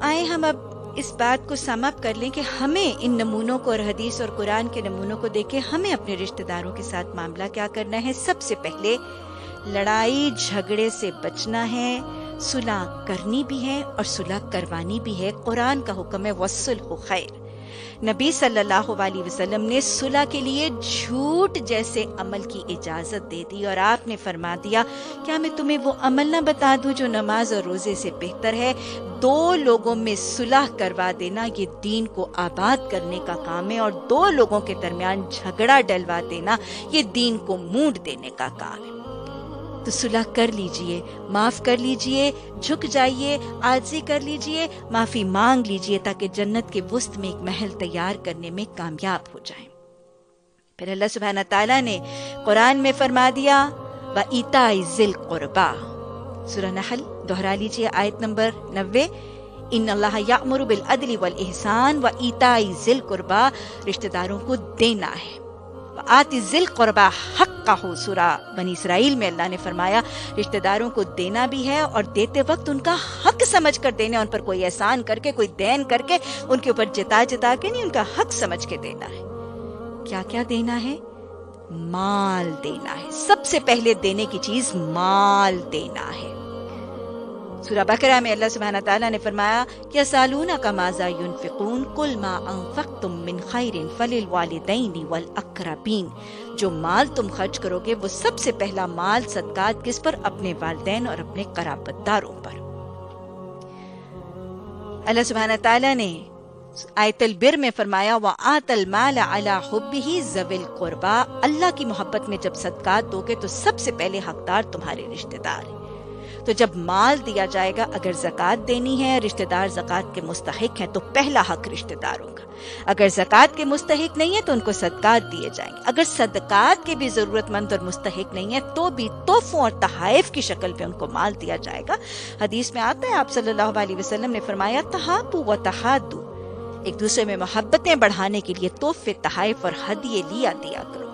آئے ہم اب اس بات کو سم اپ کر لیں کہ ہمیں ان نمونوں کو اور حدیث اور قرآن کے نمونوں کو دیکھ کے ہمیں اپنے رشتہ داروں کے ساتھ معاملہ کیا کرنا ہے۔ سب سے پہلے لڑائی جھگڑے سے بچنا ہے، صلح کرنی بھی ہے اور صلح کروانی بھی ہے۔ قرآن کا حکم ہے وَالصُّلْحُ خَيْرٌ۔ نبی صلی اللہ علیہ وسلم نے صلح کے لیے جھوٹ جیسے عمل کی اجازت دے دی، اور آپ نے فرما دیا کیا میں تمہیں وہ عمل نہ بتا دوں جو نماز اور روزے سے بہتر ہے؟ دو لوگوں میں صلح کروا دینا یہ دین کو آباد کرنے کا کام ہے، اور دو لوگوں کے درمیان جھگڑا ڈلوا دینا یہ دین کو مونڈ دینے کا کام ہے۔ تو صلح کر لیجئے، معاف کر لیجئے، جھک جائیے، عاجزی کر لیجئے، معافی مانگ لیجئے تاکہ جنت کے وسط میں ایک محل تیار کرنے میں کامیاب ہو جائیں۔ پھر اللہ سبحانہ تعالیٰ نے قرآن میں فرما دیا وَإِيتَاءِ ذِي الْقُرْبَى۔ سورہ نحل دہرا لیجئے آیت نمبر 90، ان اللہ یأمر بالعدل والإحسان وإیتاء ذی القربى، رشتہ داروں کو دینا ہے۔ وآت ذی القربى حقہ، سورہ بنی اسرائیل میں اللہ نے فرمایا رشتہ داروں کو دینا بھی ہے، اور دیتے وقت ان کا حق سمجھ کر دینا، ان پر کوئی احسان کر کے، کوئی دین کر کے، ان کے اوپر جتا جتا کے نہیں، ان کا حق سمجھ کے دینا ہے۔ کیا کیا دینا ہے؟ مال دینا ہے۔ سب سے پہلے دینے کی چیز مال دینا ہے۔ سورہ بقرہ میں اللہ سبحانہ تعالیٰ نے فرمایا یسألونک ماذا ينفقون قل ما انفقتم من خیر فللوالدین والاقربین۔ جو مال تم خرچ کرو گے وہ سب سے پہلا مال صدقات کس پر؟ اپنے والدین اور اپنے قرابت داروں پر۔ اللہ سبحانہ تعالیٰ نے آیت البر میں فرمایا وآت المال علی حبہ ذوی القربى۔ اللہ کی محبت میں جب صدقات دو گے تو سب سے پہلے حقدار تمہارے رشتہ دار ہیں۔ تو جب مال دیا جائے گا، اگر زکوٰۃ دینی ہے، رشتہ دار زکوٰۃ کے مستحق ہیں تو پہلا حق رشتہ داروں کا۔ اگر زکوٰۃ کے مستحق نہیں ہے تو ان کو صدقات دیے جائیں گے۔ اگر صدقات کے بھی ضرورت مند اور مستحق نہیں ہے تو بھی تحفوں اور تحائف کی شکل پہ ان کو مال دیا جائے گا۔ حدیث میں آتا ہے آپ صلی اللہ علیہ وسلم نے فرمایا تحابوا وتحادوا، ایک دوسرے میں محبتیں بڑھانے کے لیے تحفے، تحائف اور ہدیے دیا کرو۔